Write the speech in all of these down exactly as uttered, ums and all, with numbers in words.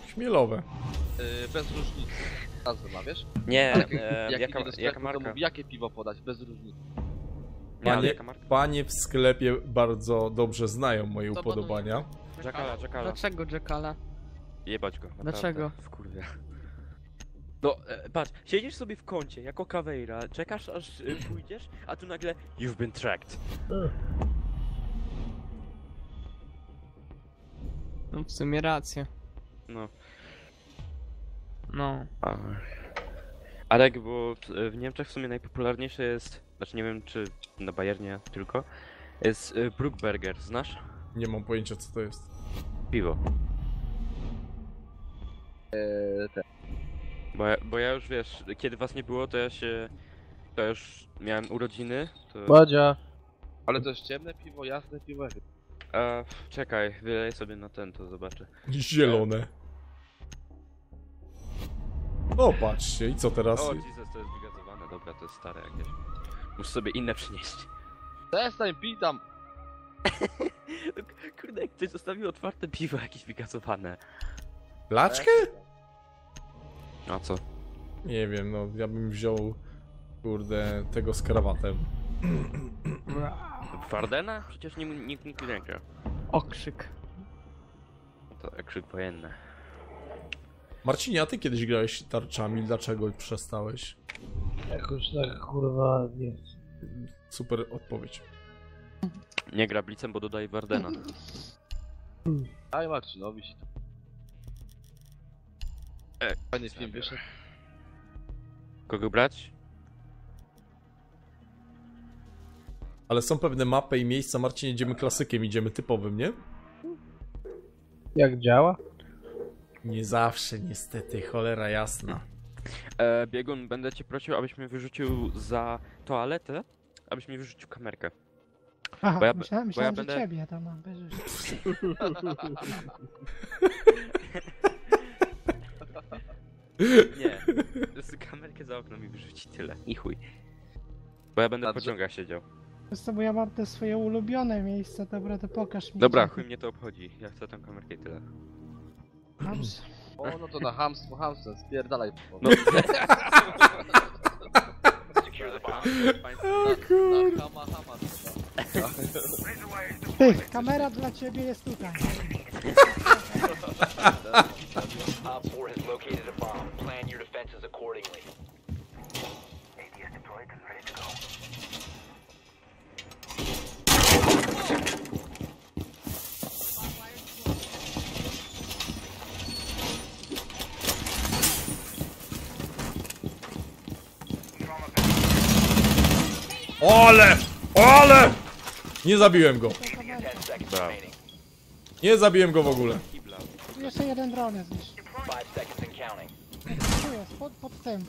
Chmielowe. Yy, bez różnicy. Nazwę ma, wiesz? Nie, Jak, e, jak jaka, idzie do sklepu, jaka to marka? mówi, jakie piwo podać, bez różnicy. Nie, ale Panie, jaka marka? panie w sklepie bardzo dobrze znają moje Co upodobania. Jackala, Jackala. Dlaczego Jackala? Jebać go. naprawdę. Dlaczego? Wkurwia. No, e, patrz, siedzisz sobie w kącie, jako Caveira, czekasz aż e, pójdziesz, a tu nagle You've been tracked. No w sumie racja. No. No. A... Arek, bo w, w Niemczech w sumie najpopularniejsze jest, znaczy nie wiem czy na Bayernie tylko, jest e, Bruckberger, znasz? Nie mam pojęcia co to jest. Piwo. Eee, te. Bo ja, bo ja już wiesz, kiedy was nie było, to ja się... To już miałem urodziny, to... Badzia. Ale to jest ciemne piwo, jasne piwo. A, czekaj, wyleję sobie na ten, to zobaczę. Zielone. O, patrzcie, i co teraz? O, Jesus, to jest wygazowane, dobra, to jest stare jakieś. Muszę sobie inne przynieść. Przestań, pij tam. Kurde, jak ktoś zostawił otwarte piwo jakieś wygazowane. Laczkę? A co? Nie wiem, no ja bym wziął, kurde, tego z krawatem. Fardena? Przecież nie- nikt nikt nie gra. Okrzyk. To krzyk wojenny. Marcinie, a ty kiedyś grałeś tarczami, dlaczego przestałeś? Jakoś tak kurwa nie. Super odpowiedź. Nie gra Blitzem, bo dodaje Wardena. Daj Marcinowi się. E, Fajny film wyszedł. Kogo brać? Ale są pewne mapy i miejsca, Marcin, idziemy klasykiem, idziemy typowym, nie? Jak działa? Nie zawsze, niestety, cholera jasna. E, Biegun, będę cię prosił, abyś mnie wyrzucił za toaletę, abyś mi wyrzucił kamerkę. Aha, Bo ja- myślałem, bo myślałem ja że będę- ciebie to mam wyrzucić. Nie, z kamerkę za okno mi wyrzuci tyle. I chuj. Bo ja będę w Dobrze. pociągach siedział. Wiesz co, bo ja mam te swoje ulubione miejsca, dobra, to pokaż mi. Dobra, gdzie chuj mnie to obchodzi. Ja chcę tę kamerkę i tyle. ty- Dobrze. O, no to na hamstwo, hamstwo, spierdalaj. No. Na, na hama, hama. Ty, kamera dla ciebie jest tutaj. Op four has located a bomb. Plan your defenses accordingly. Ole! Ole! Nie zabiłem go. ten seconds Brawo. remaining. Nie zabiłem go w ogóle. Kibla. Tu jeszcze jeden dron jest gdzieś. Five seconds and counting. Tu jest, pod, pod tym.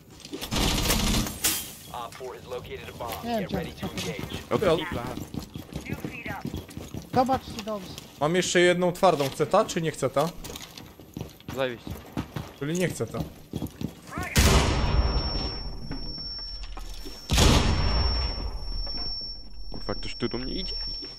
Op four has located a bomb. Nie wiem, Get gdzie- ready to engage. Okej, Ja- kibla. Zobacz czy dobrze. Mam jeszcze jedną twardą. Chce ta, czy nie chce ta? Zajebiście. Czyli nie chce ta. Kurwa, ktoś tu do mnie idzie?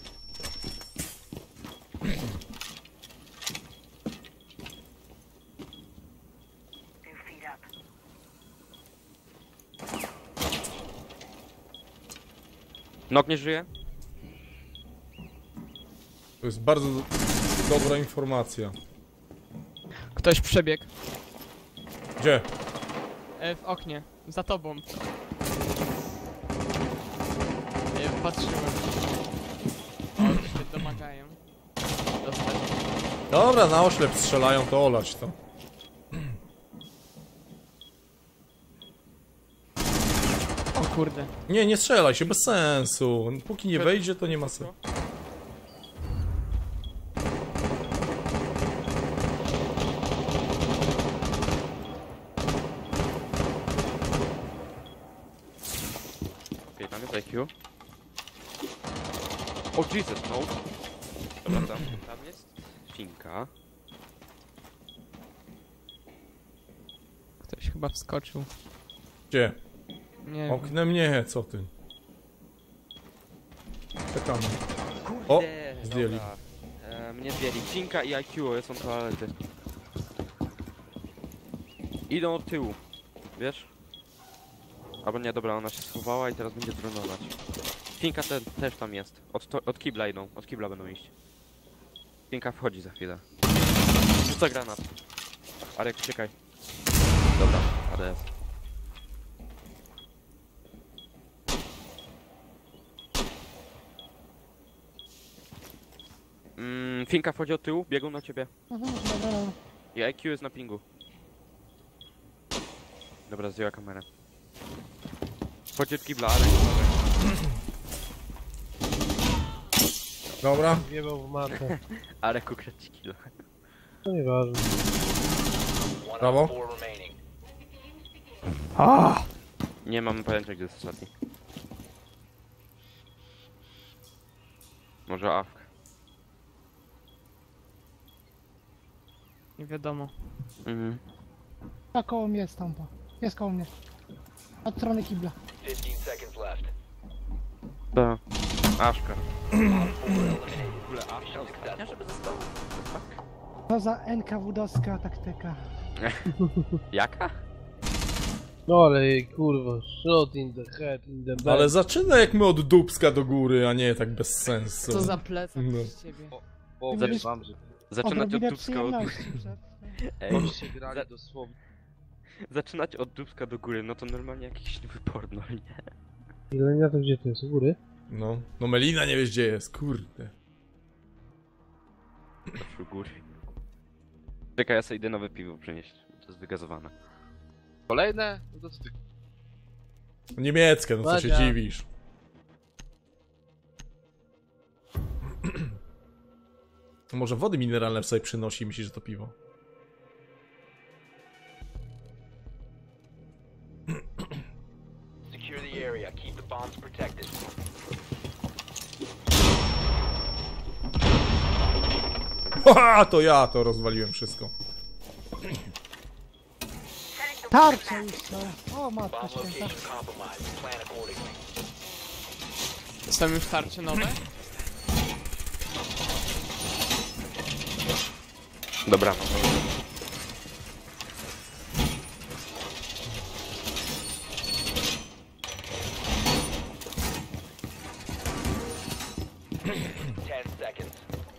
Nok nie żyje? To jest bardzo do dobra informacja. Ktoś przebiegł. Gdzie? E, w oknie. Za tobą. E, patrzyłem. O, się domagają. Dostać. Dobra, na oślep strzelają, to olać to. O kurde. Nie, nie strzelaj się, bez sensu. Póki nie wejdzie, to nie ma sensu. Okej, tam jest I Q. O Jesus, no. Dobra, tam, tam jest Finka. Ktoś chyba wskoczył. Gdzie? Nie wiem. Oknem nie, co ty? Czekamy. O, zdjęli. Dobra. E, mnie zdjęli. Finka i I Q są toalety. Idą od tyłu. Wiesz? Albo nie, dobra, ona się schowała i teraz będzie dronować. Finka te, też tam jest. Od, to, od kibla idą, od kibla będą iść. Finka wchodzi za chwilę. Rzuca granat. Arek, uciekaj. Dobra, A D S. Mm, Finka wchodzi od tyłu, biegną na ciebie. Mhm, dobra, dobra. I I Q jest na pingu. Dobra, zdjęła kamerę. Wchodzi od kibla, Arek. Dobra. Wjebał w matę. Arek ukradł ci kilo. To nieważne. One Brawo. on four remaining. Nie mamy pojęcia, gdzie jest ostatni. Może awk. Nie wiadomo. Mhm. A koło mnie jest tampa. Jest koło mnie. Od strony kibla. fifteen seconds left. Da. Aszka. W ogóle Aszka żeby został. To za N K W-dowska taktyka. Jaka? No ale kurwa, shot in the head, in the back. Ale zaczyna jak my od dubska do góry, a nie tak bez sensu. Co za plecak No. z ciebie. Powiem Zacz- wam, że Zaczynać od Odrobinę dubska od... przyjemności przed... Ej, boście grali dosłownie. zaczynać od dubska do góry, no to normalnie jakiś nowy porno, nie? Ilenia to gdzie to jest? U góry? No, no Melina nie wiesz gdzie jest, kurde. Proszę u góry. Czekaj, ja sobie idę nowe piwo przynieść. To jest wygazowane. Kolejne? No to co ty? Niemieckie, no co się Ładnia. dziwisz. Może wody mineralne sobie przynosi i myśli, że to piwo. secure the area. Keep the bombs protected. Haha, to ja to rozwaliłem wszystko. Tarcze już są. O matka Bomb święta. location compromised. Plan accordingly. Są już tarcze nowe? Dobra. Ten seconds.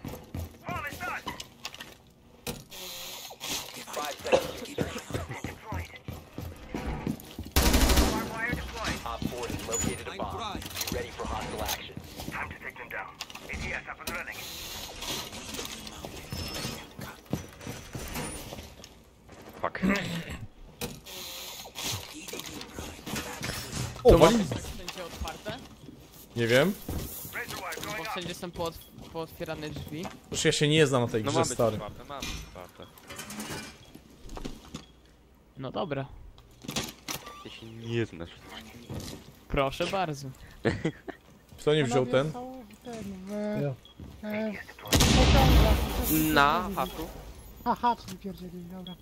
Five seconds to insertion. Op four has located a bomb. Be ready for hostile action. Fuck. O, To wali... mamy tak wszędzie otwarte? Nie wiem. Bo wszędzie są poot pootwierane drzwi. Już ja się nie znam na tej No grze, mamy stary. czwarte, mamy czwarte. No dobra. Ty się nie znasz. Proszę bardzo. Kto nie wziął ten? Są w ten, w... Ja. E, w pociągach. Na haku. Aha, czyli pierdzieli, dobra.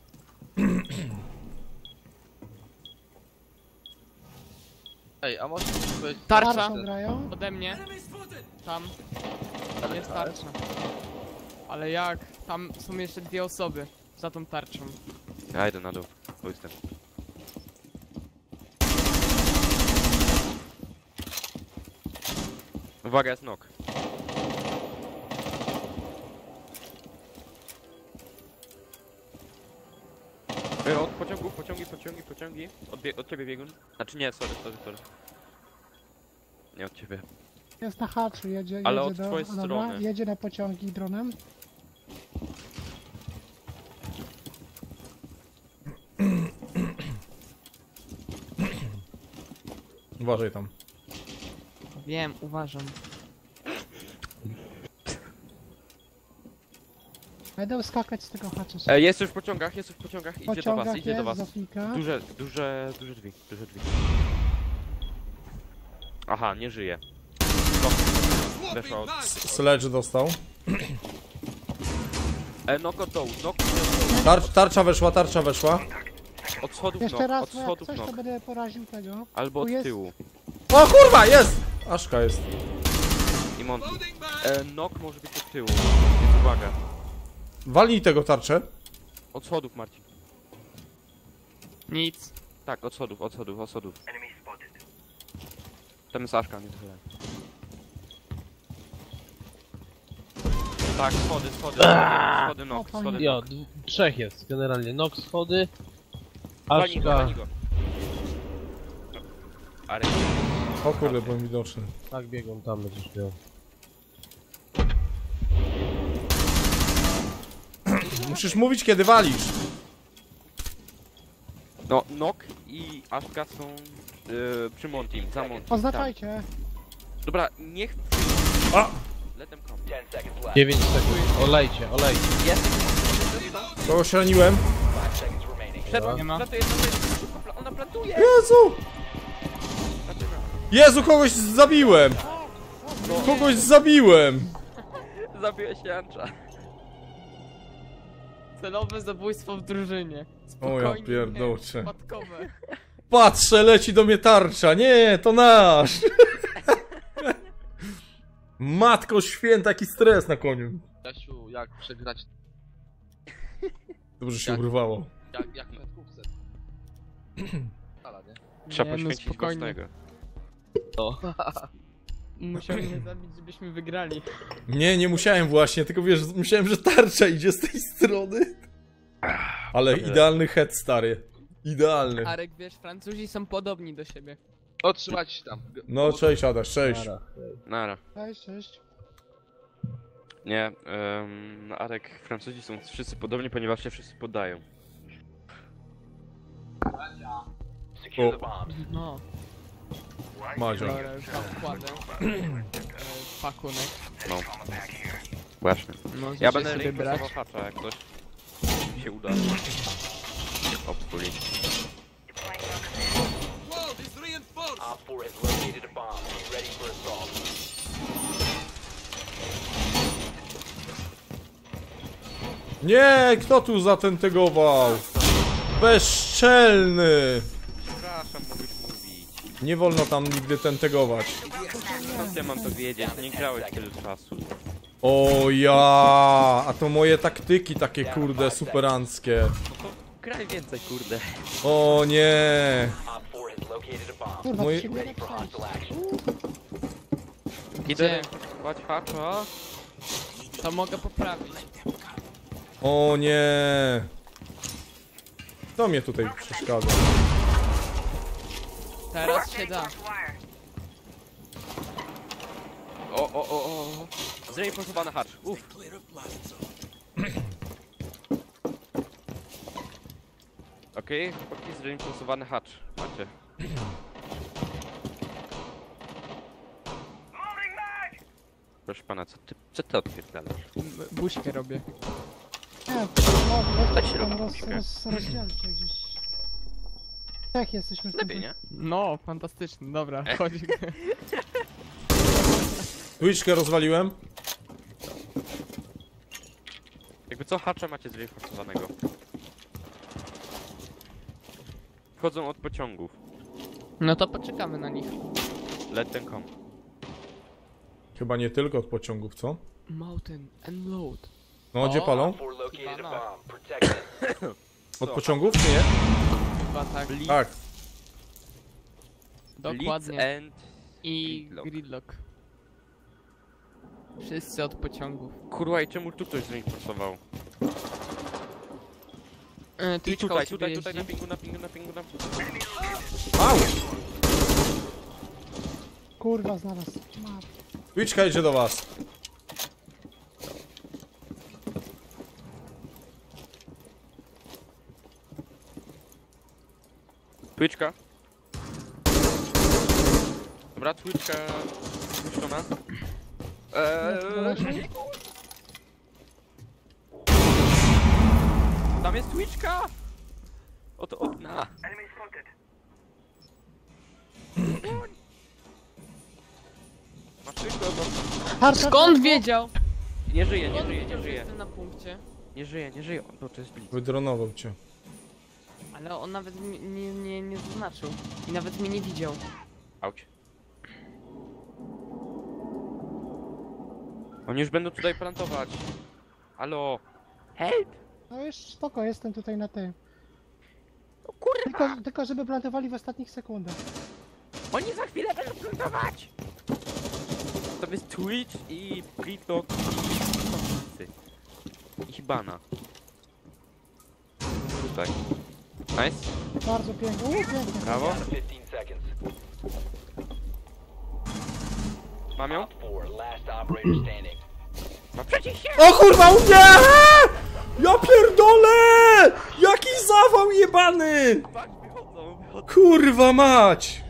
Ej, a może powiedzieć... Tarcza Tarczą grają. ode mnie. Tam. Jest tarcza. Ale jak? Tam są jeszcze dwie osoby za tą tarczą. Ja idę na dół. Pójdź tam. Uwaga, jest knock. Ej, od pociągów, pociągi, pociągi, pociągi. Od, bie- od ciebie biegun. Znaczy nie, sorry, sorry, sorry. Nie od ciebie. Jest na haczu, jedzie, jedzie Ale od do... twojej dobra, strony. jedzie na pociągi dronem. Uważaj tam. Wiem, uważam. Będę skakać z tego haczu. E, jest już w pociągach, jest już w pociągach, W idzie do was, pociągach idzie do jest, was. Zofika. Duże, duże, duże drzwi, duże drzwi. Aha, nie żyje. Weszła od... Sledge dostał. E, knock od dołu, knock Tarcz, tarcza weszła, tarcza weszła. od schodów Jeszcze knock, raz, od bo jak schodów coś, to knock. będę poraził tego. Albo Tu od jest- tyłu. O kurwa, jest! Aszka jest. I Monty. E, knock może być od tyłu, więc uwaga. Walnij tego tarczę. Od schodów, Marcin. Nic. Tak, od schodów, od schodów, od schodów. Tam jest Aszka, nie tyle. Tak, schody, schody, schody, schody Nox, schody Jo, Nox. d- trzech jest generalnie. Nox, schody, Wali go, Aszka. wali go. Arek, O kurde, byłem widoczny. Tak, biegną tam, będziesz miał. Musisz mówić, kiedy walisz. no, Nok i Aszka są yy, przy Montim, za Montim. tam. Oznaczajcie. Dobra, niech... A! Let them come. ten seconds left. dziewięć sekund. Olejcie, olejcie. Kogoś raniłem. five seconds remaining. Przed, Nie ma. plantuje, plantuje, szybko, pla- ona plantuje! Jezu! Plantuje. Jezu, kogoś zabiłem! Kogoś zabiłem! Zabiłeś Jancza. Celowe zabójstwo w drużynie. O ja Spokojnie, pierdolcze. przypadkowe. Patrzę, leci do mnie tarcza. Nie, to nasz! Matko święta, jaki stres na koniu. Jasiu, jak przegrać, Dobrze się Jak? urwało. jak, jak na kubce. Ala, nie? Trzeba Nie, no poświęcić spokojnie. własnego. Musiał mnie zabić, żebyśmy wygrali. Nie, nie musiałem właśnie, tylko wiesz, myślałem, że tarcza idzie z tej strony. Ale idealny head, stary. Idealny. Arek, wiesz, Francuzi są podobni do siebie. Otrzymać się tam. No, cześć Adaś, cześć. Nara. Nara. Cześć, cześć. Nie, um, Arek, Francuzi są wszyscy podobni, ponieważ się wszyscy poddają. Secure O. the bombs. No, Madzia. dobra, już tam wkładę. E, pakunek. No. Właśnie. Możesz Ja je będę sobie reinforsował brać. hacza, jak coś mi się uda. Hopefully. Op four has located a bomb. Be ready for assault. Nie, kto tu zatentegował? Bezczelny! Przepraszam, mówisz mówić. Nie wolno tam nigdy tentegować. Skąd ja mam to wiedzieć? Nie grałeś tyle czasu. O ja, a to moje taktyki takie kurde superanckie. No to graj więcej, kurde. O nie. Op four has located a bomb. Kurwa, Moje- to się Ready biega for hostile action. Idę Gdzie? reinforsować hacza. To mogę poprawić. O nie. Kto mnie tutaj przeszkadza? Teraz się da. O, o, o, o. Zreinforsowany hacz. Uff. Okej, okay, chłopaki, zreinforsowany hacz. Macie. Proszę pana, co ty, co ty odpierdalasz? M- Buźkę robię. Nie, no, Dać weź się tam robić, roz, okej. roz, rozdzielcie gdzieś. Tak, jesteśmy w tym. Lepiej, nie? No, fantastyczny, dobra, chodź. Twitchkę rozwaliłem. Jakby co, hacza macie zreinforsowanego. Wchodzą od pociągów. No to poczekamy na nich. Let them come. Chyba nie tylko od pociągów, co? Mountain and load. No, gdzie O. palą? Op four located a Chyba bomb. Protect it. Od pociągów, czy nie? Chyba tak. Tak. Dokładnie. Leeds and... I Gridlock. gridlock. Wszyscy od pociągów. Kurwa, i czemu tu ktoś zreinforsował? E, I Twitchka tutaj, u ciebie tutaj, tutaj, na jeździ? pingu, na pingu, na pingu, na pingu. Au! Kurwa, znalazł. Ma. Twitchka idzie do was. Twitchka. Dobra, Twitchka... Puszczona. Eee... Tam jest Twitchka! Oto okna. Masz Twitchkę, Harta, Skąd wiedział? Nie żyje, nie Skąd żyje, nie wiedział, że żyje. jestem na punkcie? Nie żyje, nie żyje. No to jest blitz. Wydronował cię. Ale on nawet mi- nie, nie, nie zaznaczył. I nawet mnie nie widział. Auć. Oni już będą tutaj plantować. Halo. Help! No już spoko, jestem tutaj na tym. Tylko, tylko żeby plantowali w ostatnich sekundach. Oni za chwilę będą plantować! To jest Twitch i TikTok i i Hibana. Tutaj. Nice. Bardzo pięknie. Uuu, pięknie. Brawo. Down to fifteen seconds. Mam ją? Op four, last operator standing. No przecież się! O kurwa, u mnie! Ja pierdolę! Jaki zawał jebany! Patrz, wychodzą, wychodzą. Kurwa mać!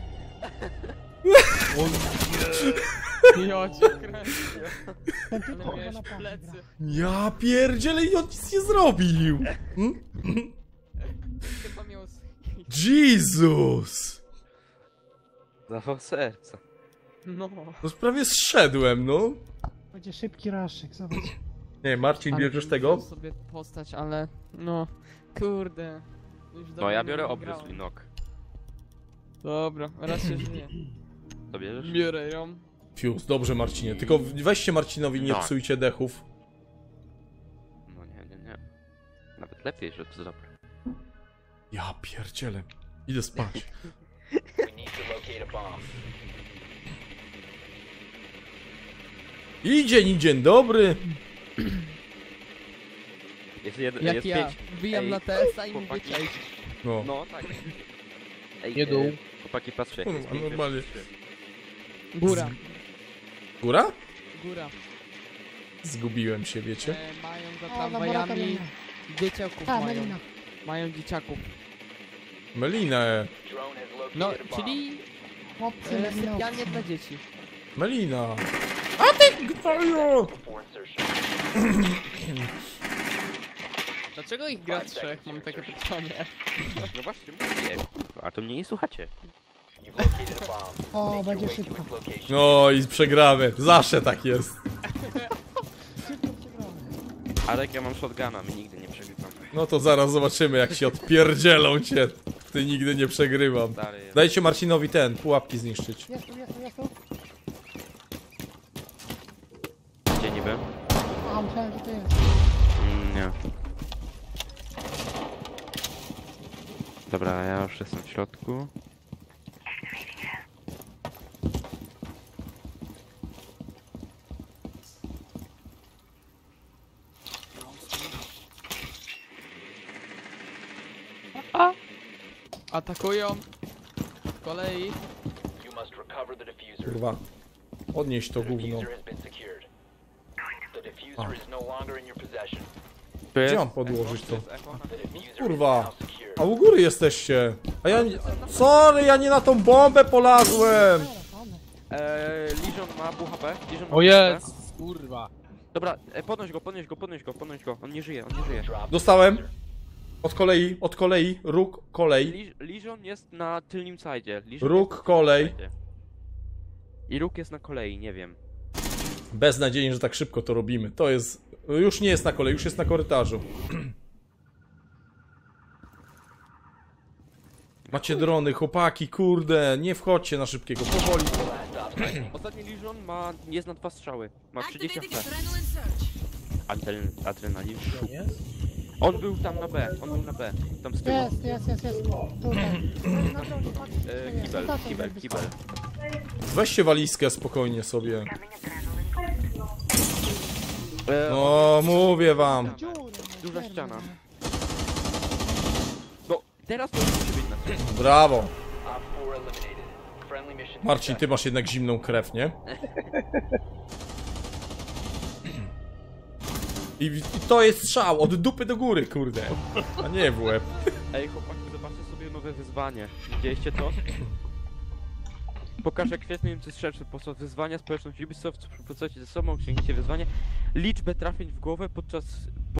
Ja cię kręcę. Ten typ Ale chyba miałeś na pachę plecy. gra. Ja pierdzielę i on nic nie zrobił! Hmm? Chyba miał... Jezus! Zawał serca. No. No prawie zszedłem, no. Będzie szybki raszyk, zobacz. Nie, Marcin, Ale bierzesz bym tego? wziął sobie postać, ale... No... Kurde. Już No dawno ja nie biorę grałem. obviously knock. Dobra, raz się żyje. To bierzesz? Biorę ją. Fuse, dobrze Marcinie, tylko weźcie Marcinowi, nie No. psujcie dechów. No nie, nie, nie. Nawet lepiej, że to dobre. Ja pierdzielę. Idę spać. We need to locate a bomb. I dzień, dzień dobry. Jest, jed, Jak jest ja pięć. wbijam Ej, na T S a i mówię chłopaki. cześć. No, No tak. Ej, Nie dół. e, Chłopaki, patrzcie, jak jest Kurwa, pięć normalnie. versus trzy. Góra, góra? góra. Zgubiłem się, wiecie? E, mają za O, na baraka tramwajami Melina. dzieciaków A, mają. Melina. Mają dzieciaków. Melinę. Drone has located No, a bomb. czyli Chłopcy, e, Melina. sypialnie dla dzieci. Melina. A ty gnoju! Before insertion. Dlaczego ich gra trzech? Mam takie pytanie. No właśnie, mówię. A to mnie nie słuchacie. You've located a bomb. O, Make your będzie way to szybko. its location. No i przegramy. Zawsze tak jest. Szybko przegramy. Arek, ja mam shotguna, my nigdy nie przegrywamy. No to zaraz zobaczymy, jak się odpierdzielą cię. Ty nigdy nie przegrywam. Stary jest. Dajcie Marcinowi ten, pułapki zniszczyć. Jest tu, jest tu, jest tu. Gdzie niby? A, myślałem, że to jest. Mm, nie. Dobra, ja już jestem w środku. Atakują. Z kolei. You must recover the diffuser. Kurwa. Odnieś to The gówno. diffuser has been secured. The diffuser is no longer in your possession. Gdzie mam podłożyć to? The diffuser Kurwa. is now secured. A u góry jesteście. A ja nie... Sorry, ja nie na tą bombę polazłem. Eee, Legion ma pół H P. Legion ma O pół H P. jest, kurwa. Dobra, e, podnoś go, podnoś go, podnoś go, podnoś go. On nie żyje, on nie żyje. Drop the Dostałem. diffuser. Od kolei, od kolei. Róg, kolej. Le Legion jest na tylnym sidzie. Legion Róg, jest na kolej. tylnym sidzie. I róg jest na kolei, nie wiem. Beznadziejnie, że tak szybko to robimy. To jest... Już nie jest na kolei, już jest na korytarzu. Macie drony, chłopaki, kurde. Nie wchodźcie na szybkiego, powoli. Last stop standing. Ostatni Legion ma, jest na dwa strzały. Ma trzydzieści H P. Adrenaline surge. Adren adrenalin. To jest? On był tam na B, on był na B. Tam z tyłu. Jest, jest, jest, jest. Tutaj. Na drogi, patrzcie, E, jest. kibel, Zobaczcie, kibel, jakby kibel. Weźcie walizkę spokojnie sobie. E, No, mówię wam. Dziury, no, Duża pierdolę. ściana. No, teraz to już musi być na tym. Brawo. Op four eliminated. Friendly mission Marcin, ty masz jednak zimną krew, nie? I, I to jest strzał, od dupy do góry, kurde. A nie w łeb. Ej, chłopaki, zobaczcie sobie nowe wyzwanie. Widzieliście to? Pokażę kwitniejący strzelczy podczas wyzwania społeczności Ubisoft. Współpracujcie ze sobą, osiągnijcie wyzwanie. Liczbę trafień w głowę podczas